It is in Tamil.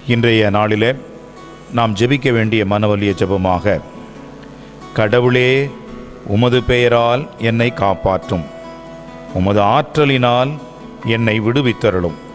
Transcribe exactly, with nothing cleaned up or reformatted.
இன்றைய நாளிலே நாம் ஜெபிக்க வேண்டிய மனவலிய ஜெபமாக, கடவுளே உமது பெயரால் என்னை காப்பாற்றும், உமது ஆற்றலினால் என்னை விடுவித்தருளும்,